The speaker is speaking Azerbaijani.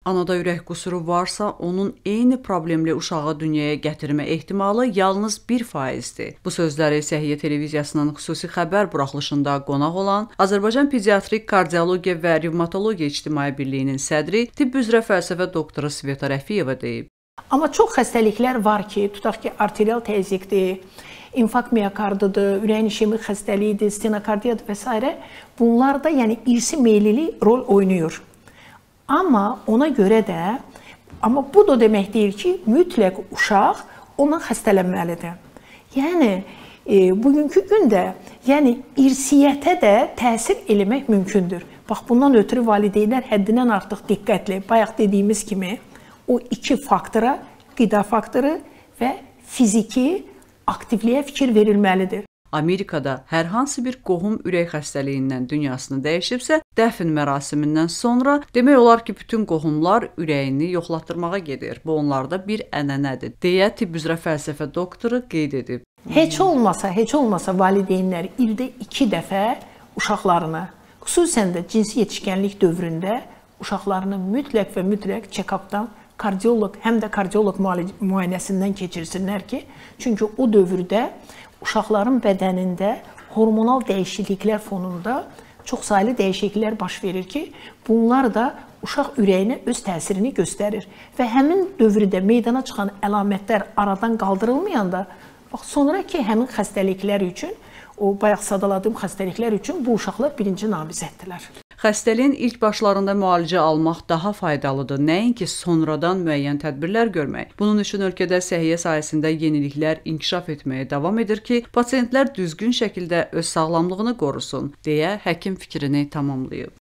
Anada ürək qusuru varsa, onun eyni problemli uşağı dünyaya gətirmə ehtimalı yalnız 1%-dir. Bu sözləri Səhiyyə televiziyasının xüsusi xəbər buraxılışında qonaq olan Azərbaycan Pediatrik Kardiologiya və Revmatologiya İctimai Birliyinin sədri, tibb üzrə fəlsəfə doktoru Sveta Rəfiyeva deyib. Amma çox xəstəliklər var ki, tutaq ki, arterial təzyiqdir, infarkt miyokardıdır, ürəyin işemik xəstəliyidir, stenokardiyadır və s. Bunlarda yəni irsi meyilli rol oynayır. Amma ona görə də, amma bu da demək deyil ki, mütləq uşaq ondan xəstələnməlidir. Yəni, bugünkü gündə irsiyyətə də təsir eləmək mümkündür. Bax, bundan ötürü valideynlər həddindən artıq diqqətli, bayaq dediyimiz kimi, o iki faktora, qida faktoru və fiziki aktivliyə fikir verilməlidir. Amerikada hər hansı bir qohum ürək xəstəliyindən dünyasını dəyişibsə, dəfn mərasimindən sonra demək olar ki, bütün qohumlar ürəyini yoxlatdırmağa gedir. Bu onlarda bir ənənədir, deyə tibb üzrə fəlsəfə doktoru qeyd edib. Heç olmasa valideynlər ildə 2 dəfə uşaqlarını, xüsusən də cinsi yetişkənlik dövründə uşaqlarını mütləq və mütləq check-updan kardioloq, həm də kardioloq müayinəsindən keçirsinlər ki, çünki o dövrdə uşaqların bədənində hormonal dəyişikliklər fonunda çoxsaylı dəyişikliklər baş verir ki, bunlar da uşaq ürəyinə öz təsirini göstərir. Və həmin dövrdə meydana çıxan əlamətlər aradan qaldırılmayanda, sonraki həmin xəstəliklər üçün, o bayaq sadaladığım xəstəliklər üçün bu uşaqlar birinci namizəddirlər. Xəstəliyin ilk başlarında müalicə almaq daha faydalıdır, nəinki sonradan müəyyən tədbirlər görmək. Bunun üçün ölkədə səhiyyə sahəsində yeniliklər inkişaf etməyə davam edir ki, pasientlər düzgün şəkildə öz sağlamlığını qorusun, deyə həkim fikrini tamamlayıb.